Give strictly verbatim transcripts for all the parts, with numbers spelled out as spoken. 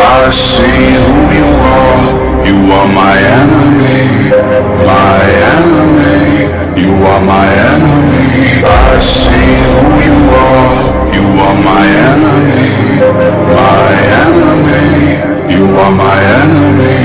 I see who you are. You are my enemy, my enemy. You are my enemy. I see who you are. You are my enemy, my enemy. You are my enemy.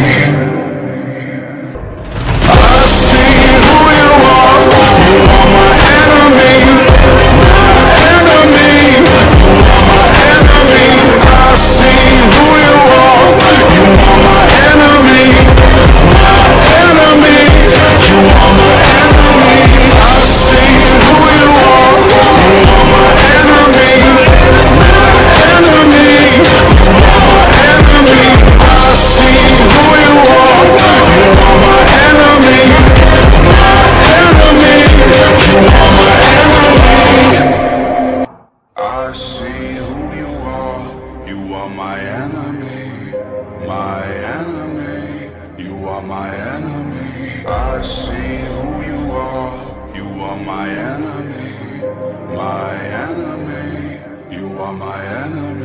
I see who you are. You are my enemy, my enemy. You are my enemy. I see who you are. You are my enemy, my enemy. You are my enemy. I see who you are. You are my enemy, my enemy. You are my enemy. I see who you are. You are my enemy, my enemy. You are my enemy. I see who you are. You are my enemy, my enemy. You are my enemy. I see who you are. You are my enemy, my enemy. You are my enemy.